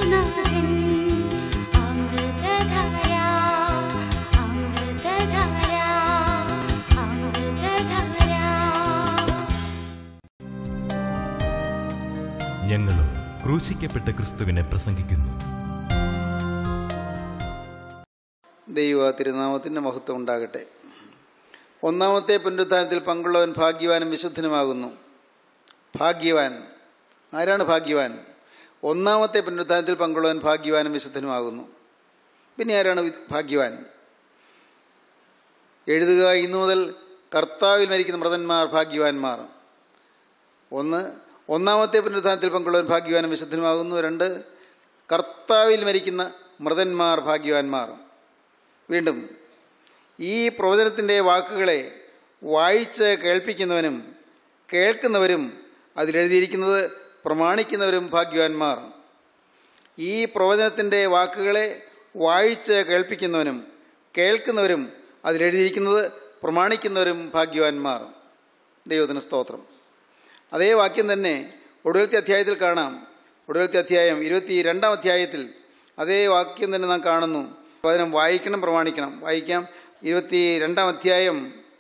ഞങ്ങളും ക്രൂശിക്കപ്പെട്ട ക്രിസ്തുവിനെ പ്രസംഗിക്കുന്നു. ദൈവ തിരുനാമത്തിൻ്റെ മഹത്വം ഉണ്ടാകട്ടെ. ഒന്നാമത്തെ പുനരുത്ഥാനത്തിൽ പങ്കുള്ളവൻ ഭാഗ്യവാനും വിശുദ്ധനുമാകുന്നു. ഭാഗ്യവാൻ ആരാണ്? ഭാഗ്യവാൻ ഒന്നാമത്തെ പുനരുത്ഥാനത്തിൽ പങ്കുള്ളവൻ ഭാഗ്യവാനും വിശുദ്ധനുമാകുന്നു. പിന്നെ ആരാണ് ഭാഗ്യവാൻ? എഴുതുക, ഇന്നു മുതൽ കർത്താവിൽ മരിക്കുന്ന മൃതന്മാർ ഭാഗ്യവാന്മാർ. ഒന്നാമത്തെ പുനരുത്ഥാനത്തിൽ പങ്കുള്ളവൻ ഭാഗ്യവാനും വിശുദ്ധനുമാകുന്നു. 2, കർത്താവിൽ മരിക്കുന്ന മൃതന്മാർ ഭാഗ്യവാന്മാർ. വീണ്ടും ഈ പ്രവചനത്തിൻ്റെ വാക്കുകളെ വായിച്ച് കേൾപ്പിക്കുന്നവനും കേൾക്കുന്നവരും അതിലെഴുതിയിരിക്കുന്നത് പ്രമാണിക്കുന്നവരും ഭാഗ്യവാന്മാർ. ഈ പ്രവചനത്തിൻ്റെ വാക്കുകളെ വായിച്ച് കേൾപ്പിക്കുന്നവനും കേൾക്കുന്നവരും അതിലെഴുതിയിരിക്കുന്നത് പ്രമാണിക്കുന്നവരും ഭാഗ്യവാന്മാർ. ദൈവത്തിന് സ്തോത്രം. അതേ വാക്യം തന്നെ ഒടുവിലത്തെ അധ്യായത്തിൽ കാണാം. ഒടുവിലത്തെ അധ്യായം 22-ാം അധ്യായത്തിൽ അതേ വാക്യം തന്നെ നാം കാണുന്നു. വചനം വായിക്കണം, പ്രമാണിക്കണം. വായിക്കാം. 22-ാം അധ്യായം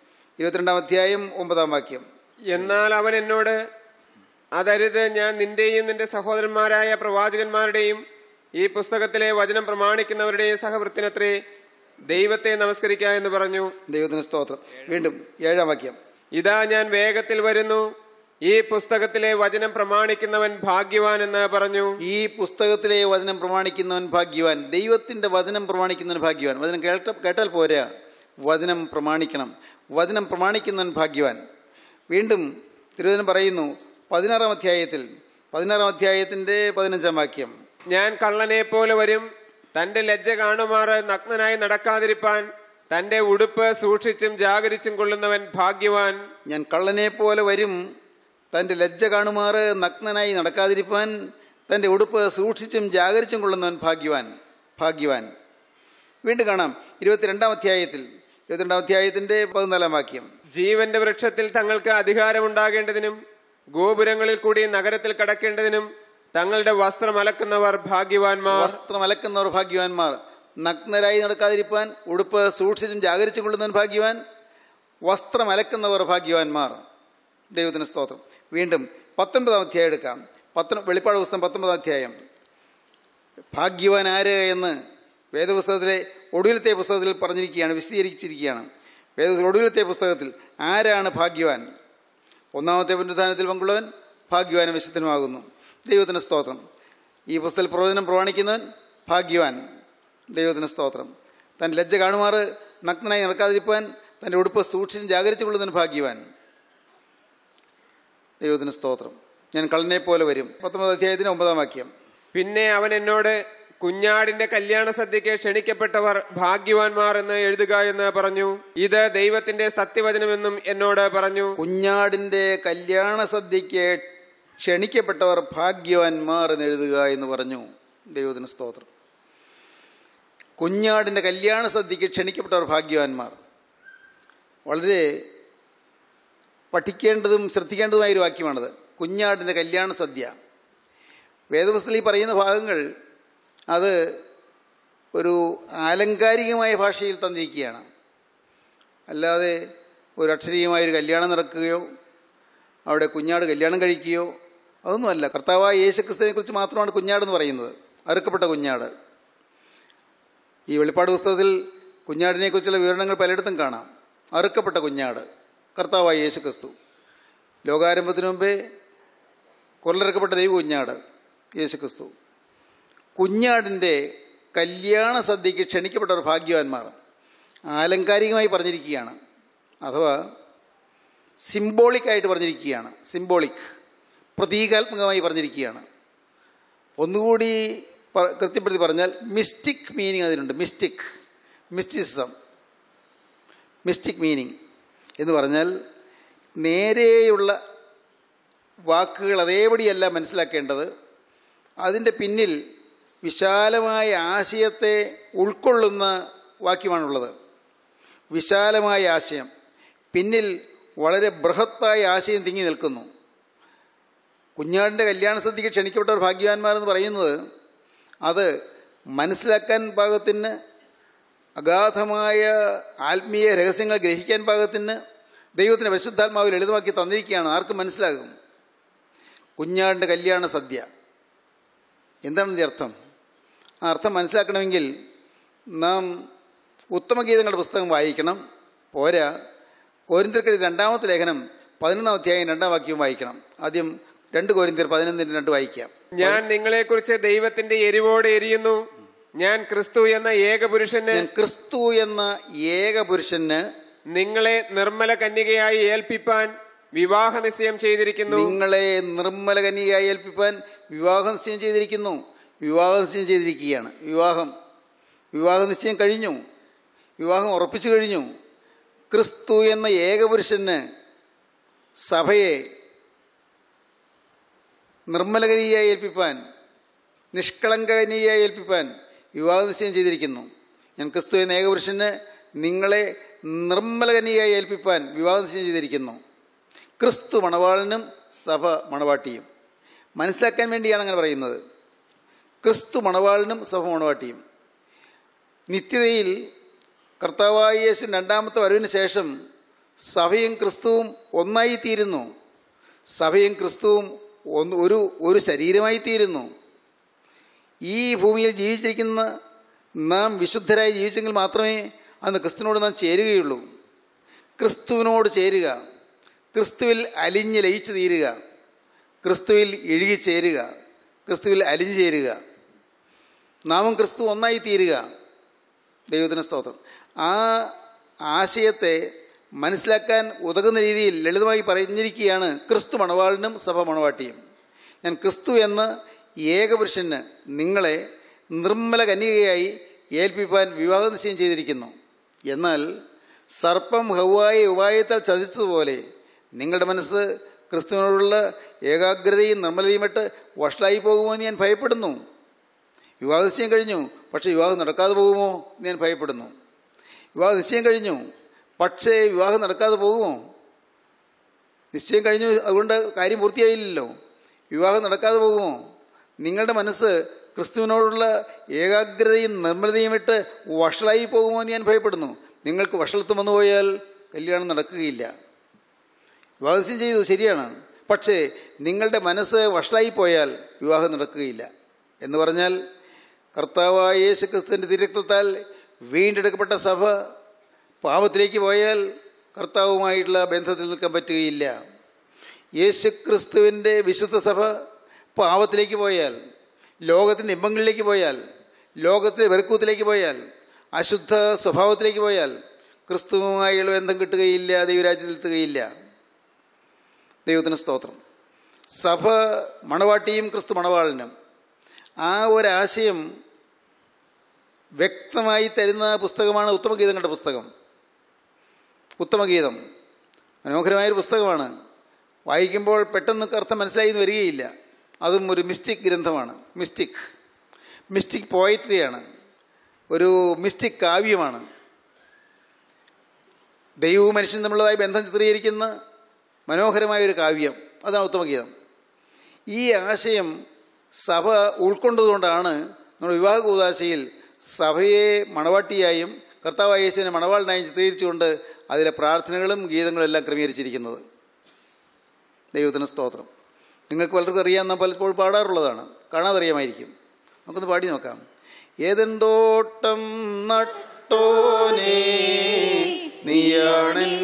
9-ാം വാക്യം. എന്നാൽ അവൻ എന്നോട്, അതരുത്, ഞാൻ നിന്റെയും നിന്റെ സഹോദരന്മാരായ പ്രവാചകന്മാരുടെയും ഈ പുസ്തകത്തിലെ വചനം പ്രമാണിക്കുന്നവരുടെയും സഹവൃത്തിനത്രേ ദൈവത്തെ നമസ്കരിക്കുക എന്ന് പറഞ്ഞു. ദൈവത്തിന് സ്തോത്രം. വീണ്ടും 7-ാം വാക്യം. ഇതാ ഞാൻ വേഗത്തിൽ വരുന്നു, ഈ പുസ്തകത്തിലെ വചനം പ്രമാണിക്കുന്നവൻ ഭാഗ്യവാൻ എന്ന് പറഞ്ഞു. ഈ പുസ്തകത്തിലെ വചനം പ്രമാണിക്കുന്നവൻ ഭാഗ്യവാൻ. ദൈവത്തിന്റെ വചനം പ്രമാണിക്കുന്നവൻ ഭാഗ്യവാൻ. വചനം കേട്ടാൽ പോരാ, വചനം പ്രമാണിക്കണം. വചനം പ്രമാണിക്കുന്നവൻ ഭാഗ്യവാൻ. വീണ്ടും തിരുവചനം പറയുന്നു 16-ാം അധ്യായത്തിന്റെ 15-ാം വാക്യം. ഞാൻ കള്ളനെ പോലെ വരും, തന്റെ ലജ്ജ കാണുമാറ് നഗ്നനായി നടക്കാതിരിപ്പാൻ തന്റെ ഉടുപ്പ് സൂക്ഷിച്ചും ജാഗരിച്ചും കൊള്ളുന്നവൻ ഭാഗ്യവാൻ. ഞാൻ കള്ളനെ പോലെ വരും, തന്റെ ലജ്ജ കാണുമാറ് നഗ്നനായി നടക്കാതിരിപ്പാൻ തന്റെ ഉടുപ്പ് സൂക്ഷിച്ചും ജാഗരിച്ചും കൊള്ളുന്നവൻ ഭാഗ്യവാൻ. ഭാഗ്യവാൻ. വീണ്ടും കാണാം 22-ാം അധ്യായത്തിന്റെ 14-ാം വാക്യം. ജീവന്റെ വൃക്ഷത്തിൽ തങ്ങൾക്ക് അധികാരമുണ്ടാകേണ്ടതിനും ഗോപുരങ്ങളിൽ കൂടി നഗരത്തിൽ കടക്കേണ്ടതിനും തങ്ങളുടെ വസ്ത്രം അലക്കുന്നവർ ഭാഗ്യവാന്മാർ. വസ്ത്രം അലക്കുന്നവർ ഭാഗ്യവാന്മാർ. നഗ്നരായി നടക്കാതിരിപ്പാൻ ഉടുപ്പ് സൂക്ഷിച്ചും ജാഗരിച്ചും കൊള്ളുന്നവൻ ഭാഗ്യവാൻ. വസ്ത്രം അലക്കുന്നവർ ഭാഗ്യവാന്മാർ. ദൈവത്തിന് സ്തോത്രം. വീണ്ടും 19-ാം അധ്യായം എടുക്കാം. വെളിപ്പാട് പുസ്തകം 19-ാം അധ്യായം. ഭാഗ്യവാൻ ആര് എന്ന് വേദപുസ്തകത്തിലെ ഒടുവിലത്തെ പുസ്തകത്തിൽ പറഞ്ഞിരിക്കുകയാണ്, വിശദീകരിച്ചിരിക്കുകയാണ്. ഒടുവിലത്തെ പുസ്തകത്തിൽ ആരാണ് ഭാഗ്യവാൻ? ഒന്നാമത്തെ പുനരുത്ഥാനത്തിൽ പങ്കുള്ളവൻ ഭാഗ്യവാനും വിശുദ്ധനുമാകുന്നു. ദൈവത്തിന് സ്തോത്രം. ഈ പുസ്തകത്തിൽ പ്രവചനം പ്രമാണിക്കുന്നവൻ ഭാഗ്യവാൻ. ദൈവത്തിന് സ്തോത്രം. തൻ്റെ ലജ്ജ കാണുമാറ് നഗ്നനായി നടക്കാതിരിപ്പാൻ തൻ്റെ ഉടുപ്പ് സൂക്ഷിച്ചും ജാഗരിച്ചു കൊള്ളുന്നവൻ ഭാഗ്യവാൻ. ദൈവത്തിന് സ്തോത്രം. ഞാൻ കള്ളനെ പോലെ വരും. 19-ാം അധ്യായത്തിന് 9-ാം വാക്യം. പിന്നെ അവൻ എന്നോട്, കുഞ്ഞാടിന്റെ കല്യാണ സദ്യക്ക് ക്ഷണിക്കപ്പെട്ടവർ ഭാഗ്യവാന്മാർ എന്ന് എഴുതുക എന്ന് പറഞ്ഞു. ഇത് ദൈവത്തിന്റെ സത്യവചനമെന്നും എന്നോട് പറഞ്ഞു. കുഞ്ഞാടിന്റെ കല്യാണ സദ്യക്ക് ക്ഷണിക്കപ്പെട്ടവർ ഭാഗ്യവാന്മാർ എന്ന് എഴുതുക എന്ന് പറഞ്ഞു. ദൈവത്തിന് സ്തോത്രം. കുഞ്ഞാടിന്റെ കല്യാണ സദ്യക്ക് ക്ഷണിക്കപ്പെട്ടവർ ഭാഗ്യവാന്മാർ. വളരെ പഠിക്കേണ്ടതും ശ്രദ്ധിക്കേണ്ടതുമായൊരു വാക്യമാണത്. കുഞ്ഞാടിന്റെ കല്യാണ സദ്യ. വേദപുസ്തകത്തിൽ ഈ പറയുന്ന ഭാഗങ്ങൾ അത് ഒരു ആലങ്കാരികമായ ഭാഷയിൽ തന്നിരിക്കുകയാണ്. അല്ലാതെ ഒരു അക്ഷരീയമായൊരു കല്യാണം നടക്കുകയോ അവിടെ കുഞ്ഞാട് കല്യാണം കഴിക്കുകയോ അതൊന്നുമല്ല. കർത്താവായ യേശുക്രിസ്തുവിനെ കുറിച്ച് മാത്രമാണ് കുഞ്ഞാടെന്ന് പറയുന്നത്, അറുക്കപ്പെട്ട കുഞ്ഞാട്. ഈ വെളിപ്പാട് പുസ്തകത്തിൽ കുഞ്ഞാടിനെക്കുറിച്ചുള്ള വിവരണങ്ങൾ പലയിടത്തും കാണാം. അറുക്കപ്പെട്ട കുഞ്ഞാട് കർത്താവായ യേശുക്രിസ്തു. ലോകാരംഭത്തിനു മുമ്പേ കൊല്ലറക്കപ്പെട്ട ദൈവ കുഞ്ഞാട് യേശുക്രിസ്തു. കുഞ്ഞാടിൻ്റെ കല്യാണ സദ്യക്ക് ക്ഷണിക്കപ്പെട്ടവർ ഭാഗ്യവാന്മാർ ആലങ്കാരികമായി പറഞ്ഞിരിക്കുകയാണ്, അഥവാ സിംബോളിക്കായിട്ട് പറഞ്ഞിരിക്കുകയാണ്. സിംബോളിക്, പ്രതീകാത്മകമായി പറഞ്ഞിരിക്കുകയാണ്. ഒന്നുകൂടി കൃത്യപ്പെടുത്തി പറഞ്ഞാൽ മിസ്റ്റിക് മീനിങ് അതിനുണ്ട്. മിസ്റ്റിസിസം, മിസ്റ്റിക് മീനിങ് എന്ന് പറഞ്ഞാൽ നേരെയുള്ള വാക്കുകൾ അതേപടിയല്ല മനസ്സിലാക്കേണ്ടത്. അതിൻ്റെ പിന്നിൽ വിശാലമായ ആശയത്തെ ഉൾക്കൊള്ളുന്ന വാക്യമാണുള്ളത്. വിശാലമായ ആശയം, പിന്നിൽ വളരെ ബൃഹത്തായ ആശയം തിങ്ങി നിൽക്കുന്നു. കുഞ്ഞാടിൻ്റെ കല്യാണ സദ്യക്ക് ക്ഷണിക്കപ്പെട്ടവർ ഭാഗ്യവാന്മാരെന്ന് പറയുന്നത് അത് മനസ്സിലാക്കാൻ പാകത്തിന്, അഗാധമായ ആത്മീയ രഹസ്യങ്ങൾ ഗ്രഹിക്കാൻ പാകത്തിന് ദൈവത്തിൻ്റെ പരിശുദ്ധാത്മാവ് ലളിതമാക്കി തന്നിരിക്കുകയാണ്. ആർക്കും മനസ്സിലാകും. കുഞ്ഞാടിൻ്റെ കല്യാണ സദ്യ എന്താണ് ഇതിൻ്റെ അർത്ഥം? ആ അർത്ഥം മനസ്സിലാക്കണമെങ്കിൽ നാം ഉത്തമഗീതങ്ങളുടെ പുസ്തകം വായിക്കണം. പോരാ, കൊരിന്ത്യർക്കെഴുതിയ 2-ാമത്തെ ലേഖനം 11-ാം അധ്യായം 2-ാം വാക്യവും വായിക്കണം. ആദ്യം 2 കൊരിന്ത്യർ 11:2 വായിക്കാം. ഞാൻ നിങ്ങളെക്കുറിച്ച് ദൈവത്തിന്റെ എരിവോടെ എരിയുന്നു. ഞാൻ ക്രിസ്തു എന്ന ഏക പുരുഷന് നിങ്ങളെ നിർമ്മല കന്യകയായി ഏൽപ്പിപ്പാൻ വിവാഹ നിശ്ചയം ചെയ്തിരിക്കുന്നു. വിവാഹ നിശ്ചയം ചെയ്തിരിക്കുകയാണ്. വിവാഹ നിശ്ചയം കഴിഞ്ഞു. വിവാഹം ഉറപ്പിച്ചു കഴിഞ്ഞു. ക്രിസ്തു എന്ന ഏകപുരുഷന് സഭയെ നിർമ്മലകനിയായി ഏൽപ്പിപ്പാൻ, നിഷ്കളങ്കനിയായി ഏൽപ്പിപ്പാൻ വിവാഹ നിശ്ചയം ചെയ്തിരിക്കുന്നു. ഞാൻ ക്രിസ്തു എന്ന ഏകപുരുഷന് നിങ്ങളെ നിർമ്മലകനിയായി ഏൽപ്പിപ്പാൻ വിവാഹ നിശ്ചയം ചെയ്തിരിക്കുന്നു. ക്രിസ്തു മണവാളനും സഭ മണവാട്ടിയും. മനസ്സിലാക്കാൻ വേണ്ടിയാണ് അങ്ങനെ പറയുന്നത്. ക്രിസ്തു മണവാളനും സഭ മണവാട്ടിയും. നിത്യതയിൽ കർത്താവായ യേശു 2-ാമത്തെ വരവിന് ശേഷം സഭയും ക്രിസ്തുവും ഒന്നായിത്തീരുന്നു. സഭയും ക്രിസ്തുവും ഒരു ശരീരമായി തീരുന്നു. ഈ ഭൂമിയിൽ ജീവിച്ചിരിക്കുന്ന നാം വിശുദ്ധരായി ജീവിച്ചെങ്കിൽ മാത്രമേ അന്ന് ക്രിസ്തുവിനോട് നാം ചേരുകയുള്ളൂ. ക്രിസ്തുവിനോട് ചേരുക, ക്രിസ്തുവിൽ അലിഞ്ഞ് ലയിച്ചു തീരുക, ക്രിസ്തുവിൽ ഇഴുകിച്ചേരുക, ക്രിസ്തുവിൽ അലിഞ്ഞു ചേരുക, നാമും ക്രിസ്തു ഒന്നായി തീരുക. ദൈവത്തിന് സ്തോത്രം. ആ ആശയത്തെ മനസ്സിലാക്കാൻ ഉതകുന്ന രീതിയിൽ ലളിതമായി പറഞ്ഞിരിക്കുകയാണ് ക്രിസ്തു മണവാളനും സഭ മണവാട്ടിയും. ഞാൻ ക്രിസ്തു എന്ന ഏകപുരുഷന് നിങ്ങളെ നിർമ്മല കന്യകയായി ഏൽപ്പിപ്പാൻ വിവാഹ നിശ്ചയം ചെയ്തിരിക്കുന്നു. എന്നാൽ സർപ്പം ഹവ്വായെ ഉപായത്താൽ ചതിച്ചതുപോലെ നിങ്ങളുടെ മനസ്സ് ക്രിസ്തുവിനോടുള്ള ഏകാഗ്രതയും നിർമ്മലതയുമിട്ട് വഷളായി പോകുമോ എന്ന് ഞാൻ ഭയപ്പെടുന്നു. വിവാഹ നിശ്ചയം കഴിഞ്ഞു, പക്ഷേ വിവാഹം നടക്കാതെ പോകുമോ എന്ന് ഞാൻ ഭയപ്പെടുന്നു. വിവാഹ നിശ്ചയം കഴിഞ്ഞു, പക്ഷേ വിവാഹം നടക്കാതെ പോകുമോ? നിശ്ചയം കഴിഞ്ഞു, അതുകൊണ്ട് കാര്യം പൂർത്തിയായില്ലല്ലോ. വിവാഹം നടക്കാതെ പോകുമോ? നിങ്ങളുടെ മനസ്സ് ക്രിസ്തുവിനോടുള്ള ഏകാഗ്രതയും നിർമ്മലതയും ഇട്ട് വഷളായി പോകുമോ എന്ന് ഞാൻ ഭയപ്പെടുന്നു. നിങ്ങൾക്ക് വഷളത്വം വന്നു പോയാൽ കല്യാണം നടക്കുകയില്ല. വിവാഹ നിശ്ചയം ചെയ്തു, ശരിയാണ്, പക്ഷേ നിങ്ങളുടെ മനസ്സ് വഷളായി പോയാൽ വിവാഹം നടക്കുകയില്ല. എന്ന് പറഞ്ഞാൽ കർത്താവായ യേശു ക്രിസ്തുവിൻ്റെ തിരക്തത്താൽ വീണ്ടെടുക്കപ്പെട്ട സഭ പാപത്തിലേക്ക് പോയാൽ കർത്താവുമായിട്ടുള്ള ബന്ധത്തിൽ നിൽക്കാൻ പറ്റുകയില്ല. യേശു ക്രിസ്തുവിൻ്റെ വിശുദ്ധ സഭ പാപത്തിലേക്ക് പോയാൽ, ലോകത്തിൻ്റെ ഇമ്പങ്ങളിലേക്ക് പോയാൽ, ലോകത്തിൻ്റെ വെറുക്കൂത്തിലേക്ക് പോയാൽ, അശുദ്ധ സ്വഭാവത്തിലേക്ക് പോയാൽ ക്രിസ്തുവുമായുള്ള ബന്ധം കിട്ടുകയില്ല, ദൈവരാജ്യത്തിൽ എത്തുകയില്ല. ദൈവത്തിന് സ്തോത്രം. സഭ മണവാട്ടിയും ക്രിസ്തു മണവാളനും. ആ ഒരാശയം വ്യക്തമായി തരുന്ന പുസ്തകമാണ് ഉത്തമഗീതങ്ങളുടെ പുസ്തകം. ഉത്തമഗീതം മനോഹരമായൊരു പുസ്തകമാണ്. വായിക്കുമ്പോൾ പെട്ടെന്ന് അർത്ഥം മനസ്സിലായി എന്ന് വരികയില്ല. അതും ഒരു മിസ്റ്റിക് ഗ്രന്ഥമാണ്. മിസ്റ്റിക് പോയട്രിയാണ്, ഒരു മിസ്റ്റിക് കാവ്യമാണ്. ദൈവവും മനുഷ്യനും തമ്മിലുള്ളതായി ബന്ധം ചിത്രീകരിക്കുന്ന മനോഹരമായൊരു കാവ്യം. അതാണ് ഉത്തമഗീതം. ഈ ആശയം സഭ ഉൾക്കൊണ്ടതുകൊണ്ടാണ് നമ്മുടെ വിവാഹ കൂദാശയിൽ സഭയെ മണവാട്ടിയായും കർത്താവായ യേശുവിനെ മണവാളനായും ചിത്രീകരിച്ചുകൊണ്ട് അതിലെ പ്രാർത്ഥനകളും ഗീതങ്ങളും എല്ലാം ക്രമീകരിച്ചിരിക്കുന്നത്. ദൈവത്തിന് സ്തോത്രം. നിങ്ങൾക്ക് പലർക്കും അറിയാം, നാം പലപ്പോഴും പാടാറുള്ളതാണ്, കാണാതറിയാമായിരിക്കും. നമുക്കൊന്ന് പാടി നോക്കാം. ഏദൻ തോട്ടം നട്ടോനേ നീയാണൻ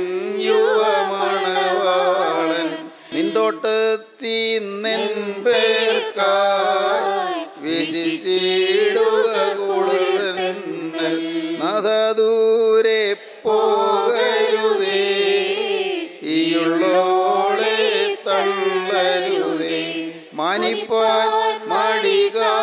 യുവമണവാളൻ, നിൻതോട്ടത്തിന്നെൻ പേർക്കായി വിശിച്ചിടുക കൂടുതൽ നാഥ ദൂരെ പോകരുതേ, ഈയുള്ളോളെ തള്ളരുതേ, മാനിപ്പാൻ മടി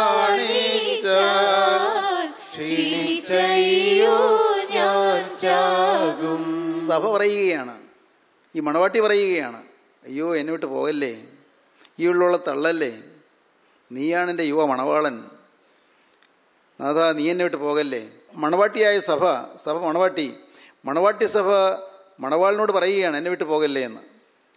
കാണിച്ചാൽ ക്ഷീണിച്ചയ്യോ ഞാൻ ചാകും. സഭ പറയുകയാണ്, ഈ മണവാട്ടി പറയുകയാണ്, അയ്യോ എന്നെ വിട്ട് പോകല്ലേ, ഈ ഉള്ളോളെ തള്ളല്ലേ, നീയാണ് എൻ്റെ യുവ മണവാളൻ, നാഥ നീ എന്നെ വിട്ട് പോകല്ലേ. മണവാട്ടിയായ സഭ മണവാട്ടി സഭ മണവാളിനോട് പറയുകയാണ്, എന്നെ വിട്ട് പോകല്ലേ എന്ന്.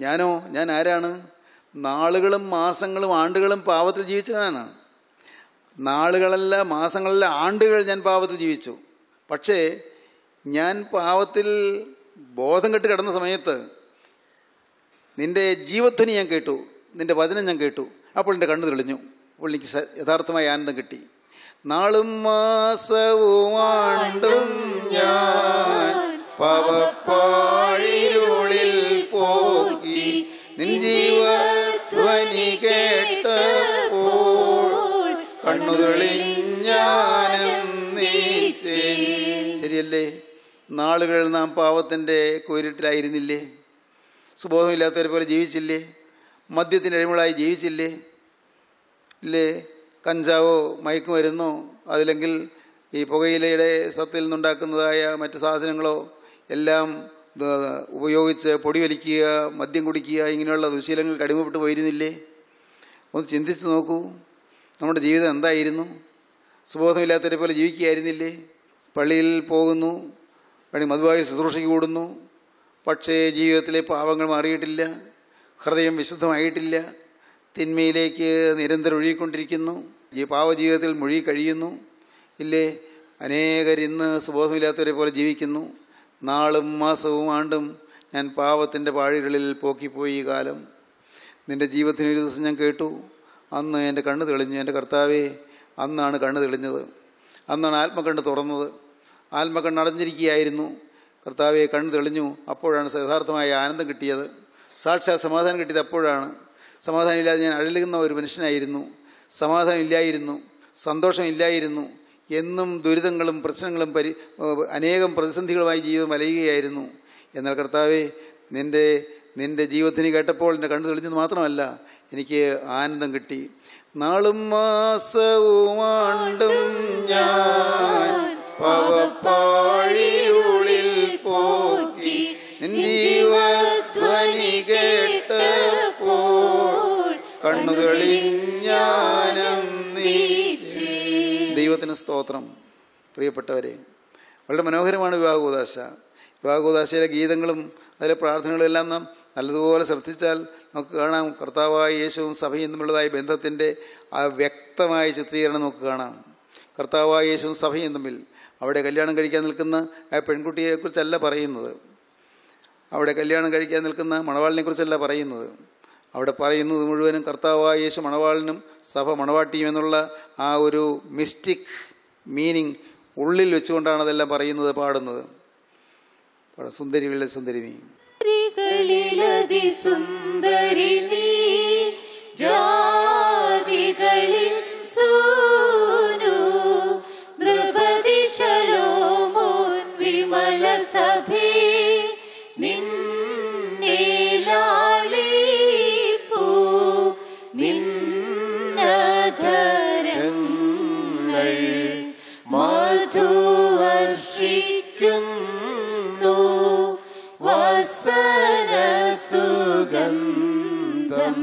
ഞാൻ ആരാണ്? നാളുകളും മാസങ്ങളും ആണ്ടുകളും പാപത്തിൽ ജീവിച്ചവനാണ്. നാളുകളല്ല, മാസങ്ങളല്ല, ആണ്ടുകൾ ഞാൻ പാപത്തിൽ ജീവിച്ചു. പക്ഷേ ഞാൻ പാപത്തിൽ ബോധം കെട്ട് കിടന്ന സമയത്ത് നിൻ്റെ ജീവധ്വനി ഞാൻ കേട്ടു, നിൻ്റെ വചനം ഞാൻ കേട്ടു. അപ്പോൾ എൻ്റെ കണ്ണു തെളിഞ്ഞു. അപ്പോൾ എനിക്ക് യഥാർത്ഥമായ ആനന്ദം കിട്ടി. നാളും മാസവും ആണ്ടും ഞാൻ പാപപ്പാഴിരുളിൽ പോകി നിൻ ജീവധ്വനി കേട്ടപ്പോൾ കണ്ണു തെളിഞ്ഞാനന്ദിച്ചേ. ശരിയല്ലേ? നാളുകൾ നാം പാപത്തിൻ്റെ കുരുട്ടിലായിരുന്നില്ലേ? സുബോധമില്ലാത്തവരെ പോലെ ജീവിച്ചില്ലേ? മദ്യത്തിൻ്റെ അടിമകളായി ജീവിച്ചില്ലേ? ഇല്ലേ? കഞ്ചാവോ മയക്കുമരുന്നോ അതില്ലെങ്കിൽ ഈ പുകയിലയുടെ സത്തിൽ നിന്നുണ്ടാക്കുന്നതായ മറ്റ് സാധനങ്ങളോ എല്ലാം ഉപയോഗിച്ച് പൊടി വലിക്കുക, മദ്യം കുടിക്കുക, ഇങ്ങനെയുള്ള ദുശീലങ്ങൾക്ക് അടിമപ്പെട്ട് പോയിരുന്നില്ലേ? ഒന്ന് ചിന്തിച്ച് നോക്കൂ. നമ്മുടെ ജീവിതം എന്തായിരുന്നു? സുബോധമില്ലാത്തവരെ പോലെ ജീവിക്കുകയായിരുന്നില്ലേ? പള്ളിയിൽ പോകുന്നു, മധുവായി ശുശ്രൂഷയ്ക്ക് കൂടുന്നു, പക്ഷേ ജീവിതത്തിലെ പാപങ്ങൾ മാറിയിട്ടില്ല, ഹൃദയം വിശുദ്ധമായിട്ടില്ല, തിന്മയിലേക്ക് നിരന്തരം ഒഴുകിക്കൊണ്ടിരിക്കുന്നു, ഈ പാവജീവിതത്തിൽ മുഴുകി കഴിയുന്നു. ഇല്ലേ? അനേകർ ഇന്ന് സുബോധമില്ലാത്തവരെ പോലെ ജീവിക്കുന്നു. നാളും മാസവും ആണ്ടും ഞാൻ പാവത്തിൻ്റെ പാഴികളിൽ പോക്കിപ്പോയി ഈ കാലം. നിൻ്റെ ജീവിതത്തിന് ഒരു ദിവസം ഞാൻ കേട്ടു, അന്ന് എൻ്റെ കണ്ണ് തെളിഞ്ഞു. എൻ്റെ കർത്താവേ, അന്നാണ് കണ്ണ് തെളിഞ്ഞത്, അന്നാണ് ആത്മകണ്ണ് തുറന്നത്. ആത്മകണ്ണ് അടഞ്ഞിരിക്കുകയായിരുന്നു. കർത്താവെ, കണ്ണ് തെളിഞ്ഞു. അപ്പോഴാണ് യഥാർത്ഥമായ ആനന്ദം കിട്ടിയത്, സാക്ഷാത് സമാധാനം കിട്ടിയത് അപ്പോഴാണ്. സമാധാനമില്ലാതെ ഞാൻ അഴലുന്ന ഒരു മനുഷ്യനായിരുന്നു. സമാധാനമില്ലായിരുന്നു, സന്തോഷമില്ലായിരുന്നു. എന്നും ദുരിതങ്ങളും പ്രശ്നങ്ങളും അനേകം പ്രതിസന്ധികളുമായി ജീവിതം വലയുകയായിരുന്നു. എന്നാൽ കർത്താവെ, നിൻ്റെ ജീവിതത്തിന് കേട്ടപ്പോൾ എൻ്റെ കണ്ണു തെളിഞ്ഞത് മാത്രമല്ല, എനിക്ക് ആനന്ദം കിട്ടി. നാളും മാസവും ആണ്ടും ഞാൻ പാപപ്പാഴിയുള്ളിൽ പോക്കി നിൻ ജീവധ്വനി കേട്ടപ്പോൾ കണ്ണു തെളിഞ്ഞാനന്ദിച്ചേ. ദൈവത്തിന് സ്തോത്രം. പ്രിയപ്പെട്ടവരെ, വളരെ മനോഹരമാണ് വിവാഹകൂദാശ. വിവാഹകൂദാശയിലെ ഗീതങ്ങളും അതിലെ പ്രാർത്ഥനകളും എല്ലാം നാം നല്ലതുപോലെ ശ്രദ്ധിച്ചാൽ നമുക്ക് കാണാം, കർത്താവായ യേശുവും സഭയും തമ്മിലുള്ളതായ ബന്ധത്തിൻ്റെ ആ വ്യക്തമായ ചിത്രീകരണം നമുക്ക് കാണാം. കർത്താവായ യേശുവും സഭയും തമ്മിൽ, അവിടെ കല്യാണം കഴിക്കാൻ നിൽക്കുന്ന ആ പെൺകുട്ടിയെക്കുറിച്ചല്ല പറയുന്നത്, അവിടെ കല്യാണം കഴിക്കാൻ നിൽക്കുന്ന മണവാളിനെക്കുറിച്ചല്ല പറയുന്നത്. അവിടെ പറയുന്നത് മുഴുവനും കർത്താവായ യേശു മണവാളിനും സഭ മണവാട്ടിയും എന്നുള്ള ആ ഒരു മിസ്റ്റിക് മീനിങ് ഉള്ളിൽ വെച്ചുകൊണ്ടാണ് അതെല്ലാം പറയുന്നത്, പാടുന്നത്. സുന്ദരികളിലെ സുന്ദരി നീ, സുന്ദരി നീ, ജാതികളിൽ സൂനു നൃപതി ശലോമോൻ വിമല സഭേ നിന്നേലാളിപ്പൂ നിന്നധരങ്ങൾ മധുവർഷിക്കുന്നു വസനസുഗന്ധം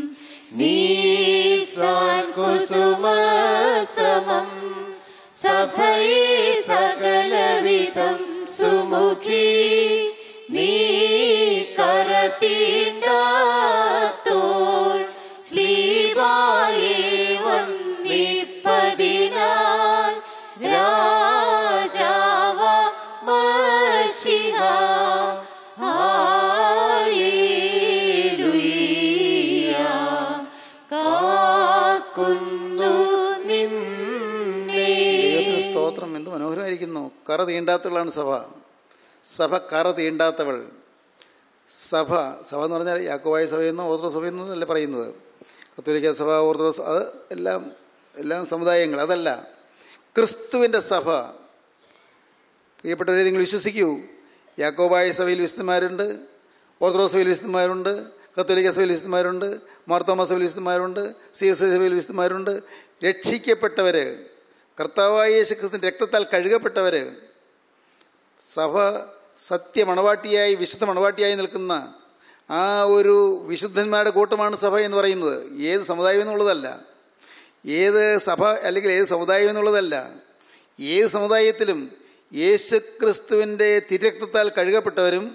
നീസാൻ കുസുമസമം സഭയെ സകലവിധം സുമുഖി നീ കരതീണ്ടാത്തോൾ ശ്ലീബായെ വന്നിപ്പതിനാൽ രാജാവ മശിഹ ഹല്ലേലൂയ കാക്കുന്നു നിന്നെ. സ്തോത്രം. എന്ത് മനോഹരമായിരിക്കുന്നു. കറ തീണ്ടാത്തവളാണ് സഭ. സഭ കറ തീണ്ടാത്തവൾ. സഭ എന്ന് പറഞ്ഞാൽ യാക്കോബായ സഭയെന്നോ ഓർത്തഡോക്സ് സഭയെന്നോ അല്ല പറയുന്നത്. കത്തോലിക്ക സഭ, ഓർത്തഡോക്സ്, അത് എല്ലാം സമുദായങ്ങൾ, അതല്ല. ക്രിസ്തുവിൻ്റെ സഭ. പ്രിയപ്പെട്ടവരെ, നിങ്ങൾ വിശ്വസിക്കൂ, യാക്കോബായ സഭയിൽ വിശുദ്ധന്മാരുണ്ട്, ഓർത്തഡോക്സ് സഭയിൽ വിശുദ്ധന്മാരുണ്ട്, കത്തോലിക്ക സഭയിൽ വിശുദ്ധന്മാരുണ്ട്, മാർത്തോമാ സഭയിൽ വിശുദ്ധന്മാരുണ്ട്, CSI സഭയിൽ വിശുദ്ധന്മാരുണ്ട്. രക്ഷിക്കപ്പെട്ടവർ, കർത്താവായ യേശുക്രിസ്തുവിന്റെ രക്തത്താൽ കഴുകപ്പെട്ടവർ, സഭ സത്യ മണവാട്ടിയായി വിശുദ്ധ മണവാട്ടിയായി നിൽക്കുന്ന ആ ഒരു വിശുദ്ധന്മാരുടെ കൂട്ടമാണ് സഭ എന്ന് പറയുന്നത്. ഏത് സമുദായം എന്നുള്ളതല്ല, ഏത് സഭ അല്ലെങ്കിൽ ഏത് സമുദായം എന്നുള്ളതല്ല. ഏത് സമുദായത്തിലും യേശുക്രിസ്തുവിൻ്റെ തിരക്തത്താൽ കഴുകപ്പെട്ടവരും,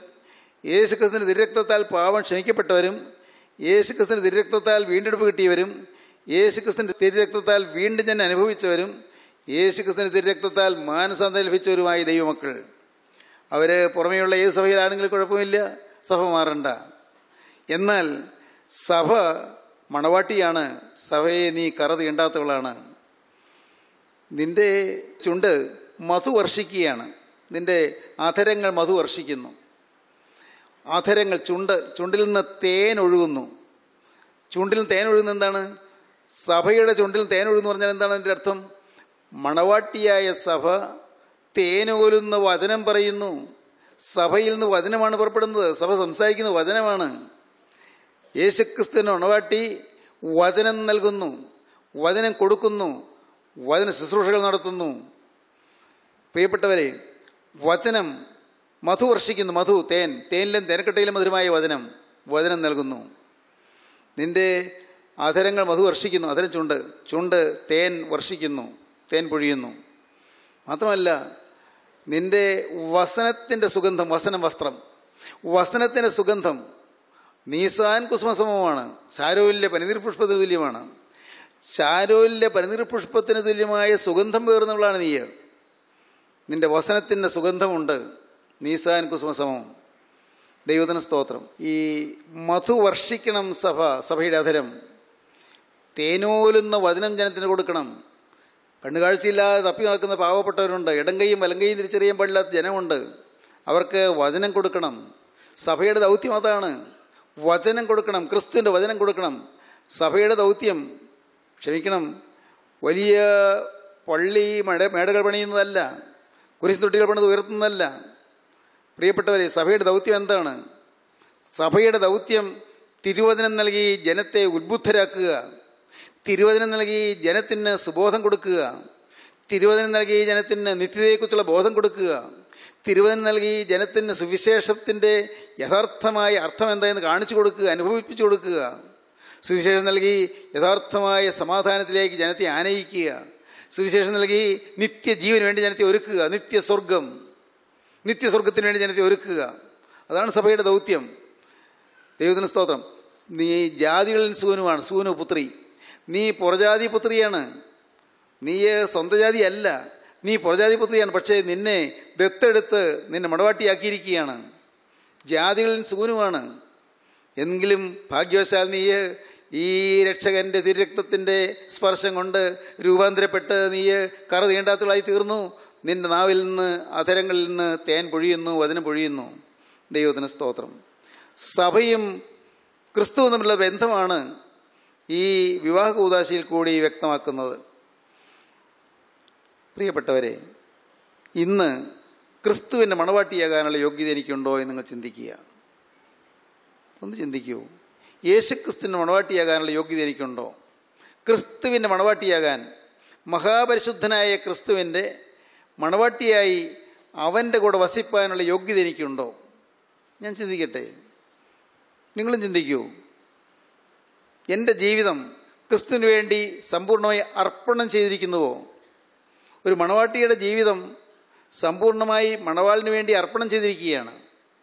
യേശുക്രിസ്തുവിൻ്റെ തിരക്തത്താൽ പാപം ക്ഷമിക്കപ്പെട്ടവരും, യേശുക്രിസ്തുവിൻ്റെ തിരക്തത്താൽ വീണ്ടെടുപ്പ് കിട്ടിയവരും, യേശുക്രിസ്തുവിൻ്റെ തിരുരക്തത്താൽ വീണ്ടും ജനം അനുഭവിച്ചവരും യേശുക്രിസ്തുവിൻ്റെ തിരുരക്തത്താൽ മാനസാന്തരം ലഭിച്ചവരുമായ ദൈവമക്കൾ. അവർ പുറമേയുള്ള ഏത് സഭയിലാണെങ്കിലും കുഴപ്പമില്ല, സഭ മാറണ്ട. എന്നാൽ സഭ മണവാട്ടിയാണ്. സഭയെ നീ കറ തീണ്ടാത്തവളാണ്. നിന്റെ ചുണ്ട് മധു വർഷിക്കുകയാണ്. നിന്റെ അധരങ്ങൾ മധു വർഷിക്കുന്നു. അധരങ്ങൾ, ചുണ്ടിൽ നിന്ന് തേൻ ഒഴുകുന്നു. ചുണ്ടിൽ നിന്ന് തേൻ ഒഴുകുന്നത് എന്താണ്? സഭയുടെ ചുണ്ടിൽ തേൻ ഒഴുകുന്നു പറഞ്ഞാൽ എന്താണ് അതിൻ്റെ അർത്ഥം? മണവാട്ടിയായ സഭ തേനോലുന്ന വചനം പറയുന്നു. സഭയിൽ നിന്ന് വചനമാണ് പുറപ്പെടുന്നത്. സഭ സംസാരിക്കുന്ന വചനമാണ്. യേശുക്രിസ്തുവിന് മണവാട്ടി വചനം നൽകുന്നു, വചനം കൊടുക്കുന്നു, വചന ശുശ്രൂഷകൾ നടത്തുന്നു. പ്രിയപ്പെട്ടവരെ, വചനം മധു വർഷിക്കുന്നു. മധു, തേനിലും തേനക്കട്ടയിലും മധുരമായ വചനം നൽകുന്നു. നിന്റെ അധരങ്ങൾ മധു വർഷിക്കുന്നു. അധരം ചുണ്ട് തേൻ വർഷിക്കുന്നു, തേൻ പൊഴിയുന്നു. മാത്രമല്ല, നിന്റെ വസനത്തിൻ്റെ സുഗന്ധം, വസനത്തിൻ്റെ സുഗന്ധം നീസാൻ കുസുമസമമാണ്. ശാരോലിലെ പനിനീർ പുഷ്പത്തിന് തുല്യമാണ്. ശാരോലിലെ പനിനീർ പുഷ്പത്തിന് തുല്യമായ സുഗന്ധം പേറുന്നവളാണ് നീ. നിന്റെ വസനത്തിൻ്റെ സുഗന്ധമുണ്ട്. നീസാൻ കുസുമസമം. ദൈവത്തിന് സ്തോത്രം. ഈ മധു വർഷിക്കണം സഭയുടെ അധരം. തേനോലുന്ന വചനം ജനത്തിന് കൊടുക്കണം. കണ്ണുകാഴ്ചയില്ലാതെ തപ്പി നടക്കുന്ന പാവപ്പെട്ടവരുണ്ട്. ഇടം കൈയും വലം കൈയും തിരിച്ചറിയാൻ പാടില്ലാത്ത ജനമുണ്ട്. അവർക്ക് വചനം കൊടുക്കണം. സഭയുടെ ദൗത്യം അതാണ്. വചനം കൊടുക്കണം. ക്രിസ്തുവിൻ്റെ വചനം കൊടുക്കണം. സഭയുടെ ദൗത്യം, വലിയ പള്ളി മേടകൾ പണിയുന്നതല്ല, കുരിശ് തൊട്ടികൾ പണിത് ഉയർത്തുന്നതല്ല. പ്രിയപ്പെട്ടവരെ, സഭയുടെ ദൗത്യം എന്താണ്? സഭയുടെ ദൗത്യം തിരുവചനം നൽകി ജനത്തെ ഉദ്ബുദ്ധരാക്കുക, തിരുവചനം നൽകി ജനത്തിന് സുബോധം കൊടുക്കുക, തിരുവചനം നൽകി ജനത്തിന് നിത്യതയെക്കുറിച്ചുള്ള ബോധം കൊടുക്കുക, തിരുവചനം നൽകി ജനത്തിന് സുവിശേഷത്തിൻ്റെ യഥാർത്ഥമായ അർത്ഥം എന്തായെന്ന് കാണിച്ചു കൊടുക്കുക, അനുഭവിപ്പിച്ചു കൊടുക്കുക. സുവിശേഷം നൽകി യഥാർത്ഥമായ സമാധാനത്തിലേക്ക് ജനത്തെ ആനയിക്കുക. സുവിശേഷം നൽകി നിത്യജീവന് വേണ്ടി ജനത്തെ ഒരുക്കുക, നിത്യസ്വർഗത്തിന് വേണ്ടി ജനത്തെ ഒരുക്കുക. അതാണ് സഭയുടെ ദൗത്യം. ദൈവത്തിന് സ്തോത്രം. നീ ജാതികളിൽ സൂനു പുത്രി. നീ പുറജാതി പുത്രിയാണ്. നീ സ്വന്തം ജാതി അല്ല, നീ പുറജാതി പുത്രിയാണ്. പക്ഷേ നിന്നെ ദത്തെടുത്ത് നിന്നെ മണവാട്ടിയാക്കിയിരിക്കുകയാണ്. ജാതികളിൽ സൂനുവാണ്. എങ്കിലും ഭാഗ്യവശാൽ നീ ഈ രക്ഷകൻ്റെ തിരുരക്തത്തിൻ്റെ സ്പർശം കൊണ്ട് രൂപാന്തരപ്പെട്ട് നീ കറ തീണ്ടാത്തവളായി തീർന്നു. നിന്റെ നാവിൽ നിന്ന്, അധരങ്ങളിൽ നിന്ന് തേൻ പൊഴിയുന്നു, വചനം പൊഴിയുന്നു. ദൈവത്തിന് സ്തോത്രം. സഭയും ക്രിസ്തുവും തമ്മിലുള്ള ബന്ധമാണ് ഈ വിവാഹ കൂദാശയിൽ കൂടി വ്യക്തമാക്കുന്നത്. പ്രിയപ്പെട്ടവരെ, ഇന്ന് ക്രിസ്തുവിൻ്റെ മണവാട്ടിയാകാനുള്ള യോഗ്യത എനിക്കുണ്ടോ എന്ന് നിങ്ങൾ ചിന്തിക്കുക. ഒന്ന് ചിന്തിക്കൂ. യേശുക്രിസ്തുവിൻ്റെ മണവാട്ടിയാകാനുള്ള യോഗ്യത എനിക്കുണ്ടോ? ക്രിസ്തുവിൻ്റെ മണവാട്ടിയാകാൻ, മഹാപരിശുദ്ധനായ ക്രിസ്തുവിൻ്റെ മണവാട്ടിയായി അവൻ്റെ കൂടെ വസിപ്പാനുള്ള യോഗ്യത എനിക്കുണ്ടോ? ഞാൻ ചിന്തിക്കട്ടെ, നിങ്ങളും ചിന്തിക്കൂ. എൻ്റെ ജീവിതം ക്രിസ്തുവിന് വേണ്ടി സമ്പൂർണ്ണമായി അർപ്പണം ചെയ്തിരിക്കുന്നുവോ? ഒരു മണവാട്ടിയുടെ ജീവിതം സമ്പൂർണ്ണമായി മണവാളിന് വേണ്ടി അർപ്പണം ചെയ്തിരിക്കുകയാണ്.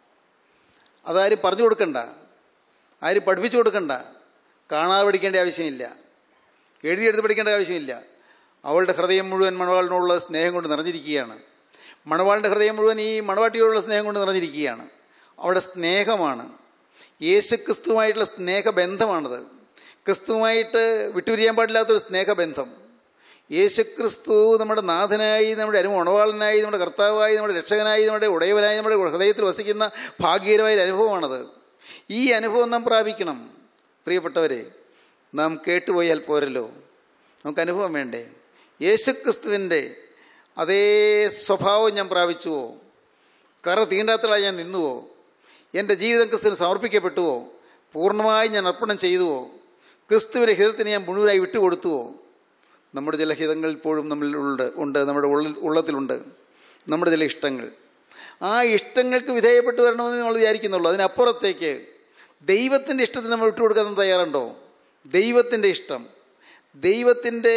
അതാരും പറഞ്ഞു കൊടുക്കണ്ട, ആരും പഠിപ്പിച്ചു കൊടുക്കണ്ട, കാണാതെ പഠിക്കേണ്ട ആവശ്യമില്ല, എഴുതിയെടുത്ത് പഠിക്കേണ്ട ആവശ്യമില്ല. അവളുടെ ഹൃദയം മുഴുവൻ മണവാളിനോടുള്ള സ്നേഹം കൊണ്ട് നിറഞ്ഞിരിക്കുകയാണ്. മണവാളിൻ്റെ ഹൃദയം മുഴുവൻ ഈ മണവാട്ടിയോടുള്ള സ്നേഹം കൊണ്ട് നിറഞ്ഞിരിക്കുകയാണ്. അവിടെ സ്നേഹമാണ്. യേശുക്രിസ്തുവുമായിട്ടുള്ള സ്നേഹബന്ധമാണത്. ക്രിസ്തുവുമായിട്ട് വിട്ടുപിരിയാൻ പാടില്ലാത്തൊരു സ്നേഹബന്ധം. യേശുക്രിസ്തു നമ്മുടെ നാഥനായി, നമ്മുടെ മണവാളനായി, നമ്മുടെ കർത്താവായി, നമ്മുടെ രക്ഷകനായി, നമ്മുടെ ഉടയവനായി, നമ്മുടെ ഹൃദയത്തിൽ വസിക്കുന്ന ഭാഗ്യകരമായ അനുഭവമാണത്. ഈ അനുഭവം നാം പ്രാപിക്കണം. പ്രിയപ്പെട്ടവരെ, നാം കേട്ടുപോയാൽ പോരല്ലോ, നമുക്ക് അനുഭവം വേണ്ടേ? യേശുക്രിസ്തുവിൻ്റെ അതേ സ്വഭാവം ഞാൻ പ്രാപിച്ചുവോ? കറ തീണ്ടാത്തളായി ഞാൻ നിന്നുവോ? എൻ്റെ ജീവിതം ക്രിസ്തുവിന് സമർപ്പിക്കപ്പെട്ടുവോ? പൂർണ്ണമായി ഞാൻ അർപ്പണം ചെയ്തുവോ? ക്രിസ്തുവിൻ്റെ ഹിതത്തിന് ഞാൻ മുഴുവനായി വിട്ടുകൊടുത്തുവോ? നമ്മുടെ ചില ഹിതങ്ങൾ ഇപ്പോഴും ഉണ്ട്, നമ്മുടെ ഉള്ളത്തിലുണ്ട്. നമ്മുടെ ചില ഇഷ്ടങ്ങൾ, ആ ഇഷ്ടങ്ങൾക്ക് വിധേയപ്പെട്ട് വരണമെന്ന് നമ്മൾ വിചാരിക്കുന്നുള്ളൂ. അതിനപ്പുറത്തേക്ക് ദൈവത്തിൻ്റെ ഇഷ്ടത്തിന് നമ്മൾ വിട്ടുകൊടുക്കാൻ തയ്യാറുണ്ടോ? ദൈവത്തിൻ്റെ ഇഷ്ടം, ദൈവത്തിൻ്റെ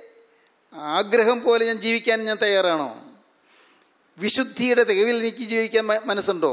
ആഗ്രഹം പോലെ ഞാൻ ജീവിക്കാൻ ഞാൻ തയ്യാറാണോ? വിശുദ്ധിയുടെ തികവിൽ എനിക്ക് ജീവിക്കാൻ മനസ്സുണ്ടോ?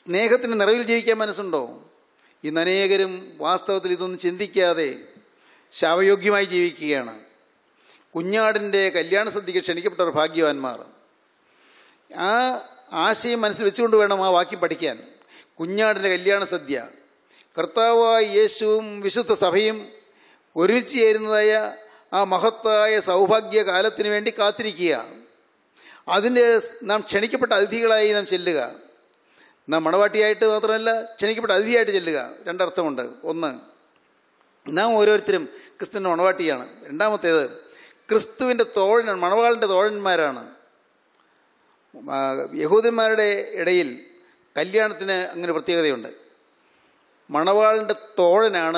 സ്നേഹത്തിൻ്റെ നിറവിൽ ജീവിക്കാൻ മനസ്സുണ്ടോ? ഇന്ന് അനേകരും വാസ്തവത്തിൽ ഇതൊന്നും ചിന്തിക്കാതെ ശാപയോഗ്യമായി ജീവിക്കുകയാണ്. കുഞ്ഞാടിൻ്റെ കല്യാണ സദ്യക്ക് ക്ഷണിക്കപ്പെട്ടവർ ഭാഗ്യവാന്മാർ. ആ ആശയം മനസ്സിൽ വെച്ചുകൊണ്ട് വേണം ആ വാക്യം പഠിക്കാൻ. കുഞ്ഞാടിൻ്റെ കല്യാണ സദ്യ, കർത്താവായ യേശുവും വിശുദ്ധ സഭയും ഒരുമിച്ച് ചേരുന്നതായ ആ മഹത്തായ സൗഭാഗ്യ കാലത്തിന് വേണ്ടി കാത്തിരിക്കുക. അതിൻ്റെ നാം ക്ഷണിക്കപ്പെട്ട അതിഥികളായി നാം ചെല്ലുക. നാം മണവാട്ടിയായിട്ട് മാത്രമല്ല, ക്ഷണിക്കപ്പെട്ട അതിഥിയായിട്ട് ചെല്ലുക. രണ്ടർത്ഥമുണ്ട്. ഒന്ന്, നാം ഓരോരുത്തരും ക്രിസ്തുവിൻ്റെ മണവാട്ടിയാണ്. രണ്ടാമത്തേത്, ക്രിസ്തുവിൻ്റെ തോഴനാണ്, മണവാളിൻ്റെ തോഴന്മാരാണ്. യഹൂദന്മാരുടെ ഇടയിൽ കല്യാണത്തിന് അങ്ങനെ പ്രത്യേകതയുണ്ട്. മണവാളിൻ്റെ തോഴനാണ്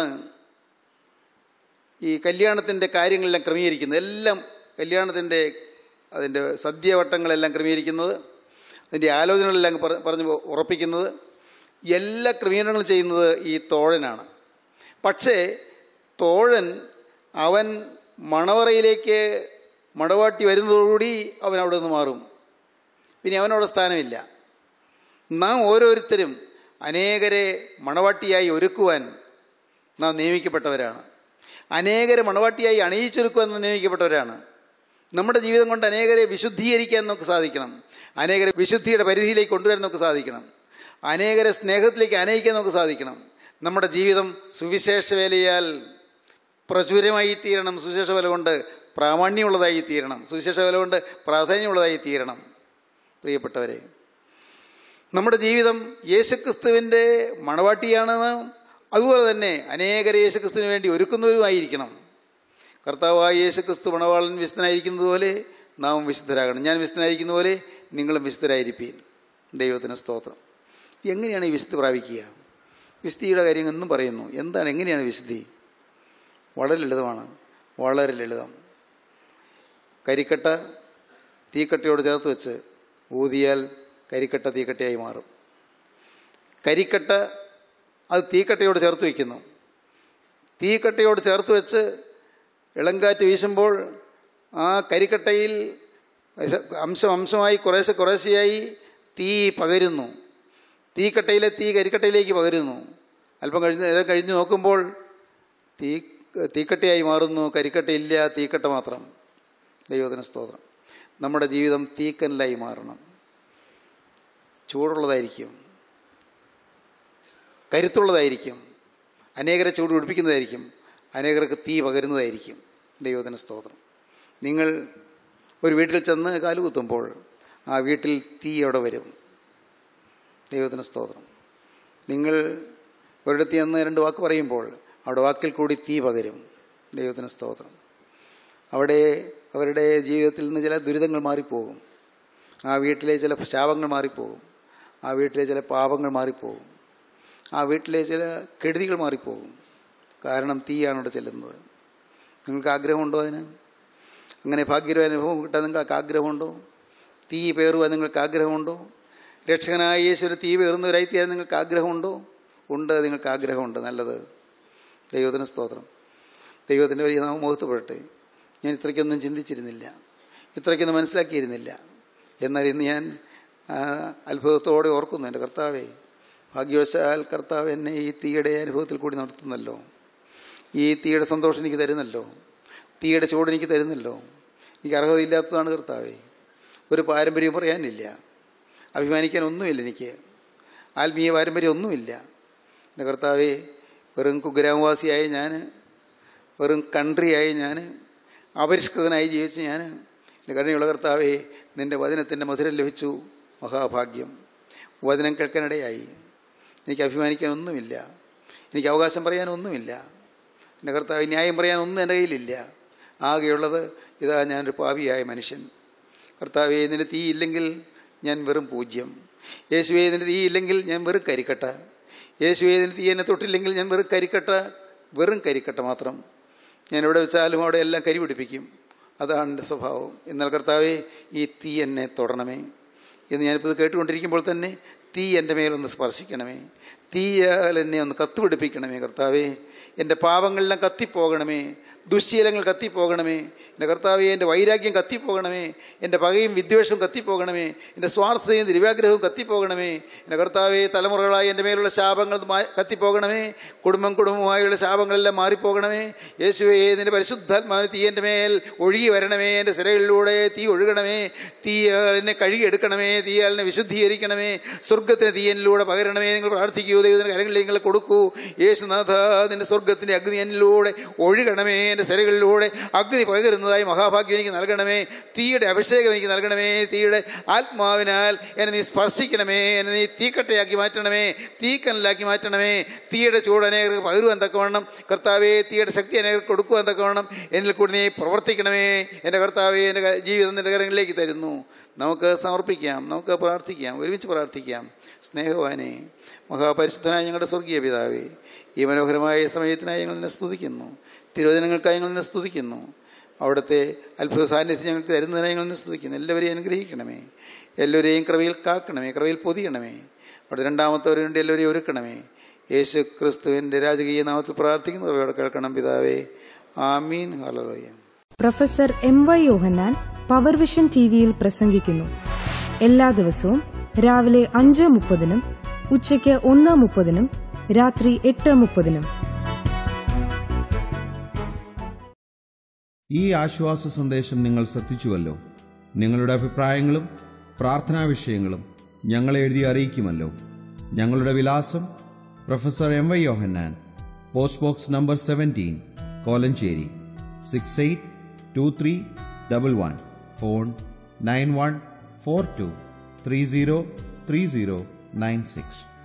ഈ കല്യാണത്തിൻ്റെ കാര്യങ്ങളെല്ലാം ക്രമീകരിക്കുന്നത്. എല്ലാം കല്യാണത്തിൻ്റെ അതിൻ്റെ സദ്യവട്ടങ്ങളെല്ലാം ക്രമീകരിക്കുന്നത്, അതിൻ്റെ ആലോചനകളെല്ലാം പറഞ്ഞ് ഉറപ്പിക്കുന്നത്, എല്ലാ ക്രമീകരണങ്ങളും ചെയ്യുന്നത് ഈ തോഴനാണ്. പക്ഷേ തോഴൻ അവൻ മണവറയിലേക്ക് മണവാട്ടി വരുന്നതോടുകൂടി അവൻ അവിടെ നിന്ന് മാറും. പിന്നെ അവനവിടെ സ്ഥാനമില്ല. നാം ഓരോരുത്തരും അനേകരെ മണവാട്ടിയായി ഒരുക്കുവാൻ നാം നിയമിക്കപ്പെട്ടവരാണ്. അനേകരെ മണവാട്ടിയായി അണിയിച്ചൊരുക്കുവാൻ നാം നിയമിക്കപ്പെട്ടവരാണ്. നമ്മുടെ ജീവിതം കൊണ്ട് അനേകരെ വിശുദ്ധീകരിക്കാൻ നമുക്ക് സാധിക്കണം. അനേകരെ വിശുദ്ധിയുടെ പരിധിയിലേക്ക് കൊണ്ടുവരാൻ നമുക്ക് സാധിക്കണം. അനേകരെ സ്നേഹത്തിലേക്ക് അനയിക്കാൻ നമുക്ക് സാധിക്കണം. നമ്മുടെ ജീവിതം സുവിശേഷ വേലയാൽ പ്രചുരമായി തീരണം. സുവിശേഷ വേല കൊണ്ട് പ്രാമാണ്യമുള്ളതായി തീരണം. സുവിശേഷ വേല കൊണ്ട് പ്രാധാന്യമുള്ളതായി തീരണം. പ്രിയപ്പെട്ടവരെ, നമ്മുടെ ജീവിതം യേശുക്രിസ്തുവിൻ്റെ മണവാട്ടിയാണെന്ന്, അതുപോലെ തന്നെ അനേകരെ യേശുക്രിസ്തുവിന് വേണ്ടി ഒരുക്കുന്നവരുമായിരിക്കണം. കർത്താവായ യേശുക്രിസ്തു മണവാളൻ വിശുദ്ധനായിരിക്കുന്നത് പോലെ നാം വിശുദ്ധരാകണം. ഞാൻ വിശുദ്ധനായിരിക്കുന്ന പോലെ നിങ്ങളും വിശുദ്ധരായിരിപ്പീൻ. ദൈവത്തിന് സ്തോത്രം. എങ്ങനെയാണ് ഈ വിശുദ്ധി പ്രാപിക്കുക? വിശുദ്ധിയുടെ കാര്യം എന്നും പറയുന്നു. എന്താണ്, എങ്ങനെയാണ് വിശുദ്ധി? വളരെ ലളിതമാണ്, വളരെ ലളിതം. കരിക്കട്ട തീക്കട്ടയോട് ചേർത്ത് വെച്ച് ഊതിയാൽ കരിക്കട്ട തീക്കട്ടയായി മാറും. കരിക്കട്ട അത് തീക്കട്ടയോട് ചേർത്ത് വയ്ക്കുന്നു. തീക്കട്ടയോട് ചേർത്ത് വെച്ച് ഇളങ്കാറ്റ് വീശുമ്പോൾ ആ കരിക്കട്ടയിൽ അംശമായി കുറേശ്ശെയായി തീ പകരുന്നു. തീക്കട്ടയിലെ തീ കരിക്കട്ടയിലേക്ക് പകരുന്നു. അല്പം കഴിഞ്ഞ് നോക്കുമ്പോൾ തീക്കട്ടയായി മാറുന്നു. കരിക്കട്ടയില്ല, തീക്കട്ട മാത്രം. ദൈവത്തിന് സ്തോത്രം. നമ്മുടെ ജീവിതം തീക്കനലായി മാറണം. ചൂടുള്ളതായിരിക്കും, കരുത്തുള്ളതായിരിക്കും, അനേകരെ ചൂട് പിടിപ്പിക്കുന്നതായിരിക്കും, അനേകർക്ക് തീ പകരുന്നതായിരിക്കും. ദൈവത്തിന് സ്തോത്രം. നിങ്ങൾ ഒരു വീട്ടിൽ ചെന്ന് കാലുകുത്തുമ്പോൾ ആ വീട്ടിൽ തീ അവിടെ വരും. ദൈവത്തിന് സ്തോത്രം. നിങ്ങൾ ഒരിടത്ത് ചെന്ന് രണ്ട് വാക്ക് പറയുമ്പോൾ അവിടെ വാക്കിൽ കൂടി തീ പകരും. ദൈവത്തിന് സ്തോത്രം. അവിടെ അവരുടെ ജീവിതത്തിൽ നിന്ന് ചില ദുരിതങ്ങൾ മാറിപ്പോകും. ആ വീട്ടിലെ ചില ശാപങ്ങൾ മാറിപ്പോകും. ആ വീട്ടിലെ ചില പാപങ്ങൾ മാറിപ്പോകും. ആ വീട്ടിലെ ചില കെടുതികൾ മാറിപ്പോകും. കാരണം തീയാണ് അവിടെ ചെല്ലുന്നത്. നിങ്ങൾക്ക് ആഗ്രഹമുണ്ടോ അതിന്? അങ്ങനെ ഭാഗ്യകരമായ അനുഭവം കിട്ടാൻ നിങ്ങൾക്ക് ആഗ്രഹമുണ്ടോ? തീ പേറുവാൻ നിങ്ങൾക്ക് ആഗ്രഹമുണ്ടോ? രക്ഷകനായ യേശുവിന് തീ പേറുന്നവരായിത്തീരാൻ നിങ്ങൾക്ക് ആഗ്രഹമുണ്ടോ? ഉണ്ട്, നിങ്ങൾക്ക് ആഗ്രഹമുണ്ട്. നല്ലത്. ദൈവത്തിന് സ്തോത്രം. ദൈവത്തിൻ്റെ വലിയ നാമം മഹത്വപ്പെടട്ടെ. ഞാൻ ഇത്രയ്ക്കൊന്നും ചിന്തിച്ചിരുന്നില്ല, ഇത്രയ്ക്കൊന്നും മനസ്സിലാക്കിയിരുന്നില്ല. എന്നാൽ ഇന്ന് ഞാൻ അത്ഭുതത്തോടെ ഓർക്കുന്നു, എൻ്റെ കർത്താവേ, ഭാഗ്യവശാൽ കർത്താവ് എന്നെ ഈ തീയുടെ അനുഭവത്തിൽ കൂടി നടത്തുന്നല്ലോ. ഈ തീയുടെ സന്തോഷം എനിക്ക് തരുന്നല്ലോ. തീയുടെ ചൂട് എനിക്ക് തരുന്നല്ലോ. എനിക്ക് അർഹതയില്ലാത്തതാണ് കർത്താവേ. ഒരു പാരമ്പര്യം പറയാനില്ല, അഭിമാനിക്കാൻ ഒന്നുമില്ല. എനിക്ക് ആത്മീയ പാരമ്പര്യം ഒന്നുമില്ല. എൻ്റെ കർത്താവേ, വെറും കുഗ്രാമവാസിയായ ഞാൻ, വെറും കൺട്രിയായി ഞാൻ, അപരിഷ്കൃതനായി ജീവിച്ച് ഞാൻ, എൻ്റെ കരുണയുള്ള കർത്താവേ, നിൻ്റെ വചനത്തിൻ്റെ മധുരം ലഭിച്ചു. മഹാഭാഗ്യം. വചനം കേൾക്കാനിടയായി. എനിക്ക് അഭിമാനിക്കാനൊന്നുമില്ല, എനിക്ക് അവകാശം പറയാനൊന്നുമില്ല. എൻ്റെ കർത്താവ്, ന്യായം പറയാനൊന്നും എൻ്റെ കയ്യിലില്ല. ആകെയുള്ളത് ഇതാ, ഞാനൊരു പാപിയായ മനുഷ്യൻ. കർത്താവേ, നിൻ്റെ തീ ഇല്ലെങ്കിൽ ഞാൻ വെറും പൂജ്യം. യേശുവേ, നിൻ്റെ തീ ഇല്ലെങ്കിൽ ഞാൻ വെറും കരിക്കട്ട. യേശുവേ, നിൻ്റെ തീ എന്നെ തൊട്ടില്ലെങ്കിൽ ഞാൻ വെറും കരിക്കട്ട, വെറും കരിക്കട്ട മാത്രം. ഞാൻ എവിടെ വെച്ചാലും അവിടെ എല്ലാം കരി പിടിപ്പിക്കും. അതാണ് എൻ്റെ സ്വഭാവം. എന്നാൽ കർത്താവേ, ഈ തീ എന്നെ തൊടണമേ എന്ന് ഞാനിപ്പോൾ ഇത് കേട്ടുകൊണ്ടിരിക്കുമ്പോൾ തന്നെ തീ എൻ്റെ മേലൊന്ന് സ്പർശിക്കണമേ. തീയാൽ എന്നെ ഒന്ന് കത്തുപിടിപ്പിക്കണമേ. കർത്താവേ, എൻ്റെ പാപങ്ങളെല്ലാം കത്തിപ്പോകണമേ, ദുശ്ശീലങ്ങൾ കത്തിപ്പോകണമേ. എൻ്റെ കർത്താവേ, എൻ്റെ വൈരാഗ്യം കത്തിപ്പോകണമേ, എൻ്റെ പകയും വിദ്വേഷവും കത്തിപ്പോകണമേ, എൻ്റെ സ്വാർത്ഥതയും ദുര്യാഗ്രഹവും കത്തിപ്പോകണമേ. എൻ്റെ കർത്താവേ, തലമുറകളായി എൻ്റെ മേലുള്ള ശാപങ്ങൾ കത്തിപ്പോകണമേ, കുടുംബവുമായുള്ള ശാപങ്ങളെല്ലാം മാറിപ്പോകണമേ. യേശുവേ, നിൻ്റെ പരിശുദ്ധാത്മാവിന് തീ എൻ്റെ മേൽ ഒഴുകി വരണമേ, എൻ്റെ സിരകളിലൂടെ തീ ഒഴുകണമേ, തീ എന്നെ കഴുകിയെടുക്കണമേ, തീ എന്നെ വിശുദ്ധീകരിക്കണമേ, സ്വർഗത്തിന് തീ എന്നിലൂടെ പകരണമേ. നിങ്ങൾ പ്രാർത്ഥിക്കൂ, ദൈവത്തിൻ്റെ കരങ്ങളിൽ നിങ്ങൾ കൊടുക്കൂ. യേശുനാഥ, നിൻ്റെ സ്വർഗത്തിൻ്റെ അഗ്നി എന്നിലൂടെ ഒഴുകണമേ, എൻ്റെ സിരകളിലൂടെ അഗ്നി പകരുന്നതായി മഹാഭാഗ്യം എനിക്ക് നൽകണമേ. തീയുടെ അഭിഷേകം എനിക്ക് നൽകണമേ. തീയുടെ ആത്മാവിനാൽ എന്നെ നീ സ്പർശിക്കണമേ, എന്നെ നീ തീക്കട്ടയാക്കി മാറ്റണമേ, തീക്കനലാക്കി മാറ്റണമേ. തീയുടെ ചൂട് അനേകർക്ക് പകരുവാൻ തക്കവണ്ണം കർത്താവേ, തീയുടെ ശക്തി അനേകർക്ക് കൊടുക്കുവാൻ തക്കവണ്ണം എന്നിൽ കൂടി നീ പ്രവർത്തിക്കണമേ. എൻ്റെ കർത്താവേ, എൻ്റെ ജീവിതം നിൻ്റെ കരങ്ങളിലേക്ക് തരുന്നു. നമുക്ക് സമർപ്പിക്കാം, നമുക്ക് പ്രാർത്ഥിക്കാം, ഒരുമിച്ച് പ്രാർത്ഥിക്കാം. സ്നേഹവാനെ, മഹാപരിശുദ്ധനായ ഞങ്ങളുടെ സ്വർഗീയ പിതാവേ, ഈ മനോഹരമായ സമയത്തിനായി ഞങ്ങൾ നിന്നെ സ്തുതിക്കുന്നു. തിരുവചനങ്ങൾക്കായി ഞങ്ങൾ നിന്നെ സ്തുതിക്കുന്നു. അവിടുത്തെ അത്ഭുത സാന്നിധ്യം ഞങ്ങൾക്ക് തരുന്നതിനായി ഞങ്ങൾ നിന്നെ സ്തുതിക്കുന്നു. എല്ലാവരെയും അനുഗ്രഹിക്കണമേ, എല്ലാവരെയും കൃപയിൽ കാക്കണമേ, കൃപയിൽ പൊതിയണമേ. അവിടെ രണ്ടാമത്തവരെ വേണ്ടി എല്ലാവരെയും ഒരുക്കണമേ. യേശു ക്രിസ്തുവിൻ്റെ രാജകീയ നാമത്തിൽ പ്രാർത്ഥിക്കുന്നവരോട് കേൾക്കണം പിതാവേ. ആമീൻ. ഹല്ലേലൂയ. Professor MY Yohannan power vision ടിവിയിൽ പ്രസംഗിക്കുന്നു. എല്ലാ ദിവസവും രാവിലെ 5:30, ഉച്ചയ്ക്ക് 1:30, രാത്രി 8:30. ഈ ആശ്വാസ സന്ദേശം നിങ്ങൾ ശ്രദ്ധിച്ചുവല്ലോ. നിങ്ങളുടെ അഭിപ്രായങ്ങളും പ്രാർത്ഥനാ വിഷയങ്ങളും ഞങ്ങളെ എഴുതി അറിയിക്കുമല്ലോ. ഞങ്ങളുടെ വിലാസം: professor MY Yohannan, post box number 17, Kolenchery 682311. Phone 9142303096.